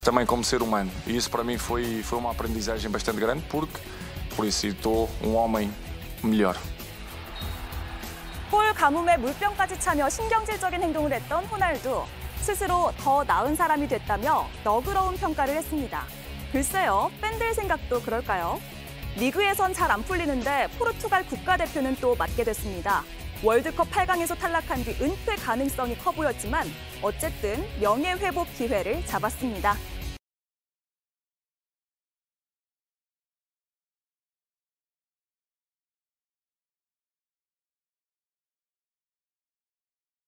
também como ser humano. E isso para mim foi uma aprendizagem bastante grande, porque por isso estou homem melhor. 볼 가뭄에 물병까지 차며 신경질적인 행동을 했던 호날두. 스스로 더 나은 사람이 됐다며 너그러운 평가를 했습니다. 글쎄요, 팬들 생각도 그럴까요? 리그에선 잘 안 풀리는데 포르투갈 국가대표는 또 맡게 됐습니다. 월드컵 8강에서 탈락한 뒤 은퇴 가능성이 커 보였지만 어쨌든 명예회복 기회를 잡았습니다.